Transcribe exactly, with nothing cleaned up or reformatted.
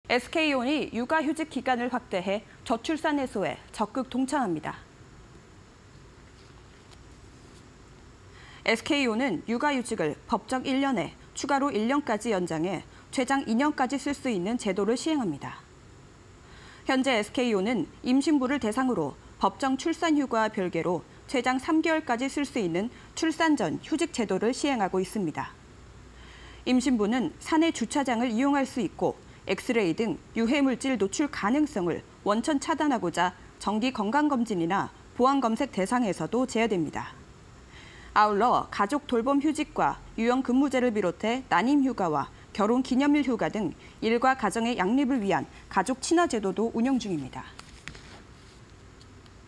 에스케이온이 육아휴직 기간을 확대해 저출산 해소에 적극 동참합니다. 에스케이온은 육아휴직을 법적 일 년에 추가로 일 년까지 연장해 최장 이 년까지 쓸 수 있는 제도를 시행합니다. 현재 에스케이온은 임신부를 대상으로 법정 출산휴가와 별개로 최장 삼 개월까지 쓸 수 있는 출산 전 휴직 제도를 시행하고 있습니다. 임신부는 사내 주차장을 이용할 수 있고 엑스레이 등 유해물질 노출 가능성을 원천 차단하고자 정기 건강검진이나 보안검색 대상에서도 제외됩니다. 아울러 가족 돌봄 휴직과 유연 근무제를 비롯해 난임 휴가와 결혼 기념일 휴가 등 일과 가정의 양립을 위한 가족 친화 제도도 운영 중입니다.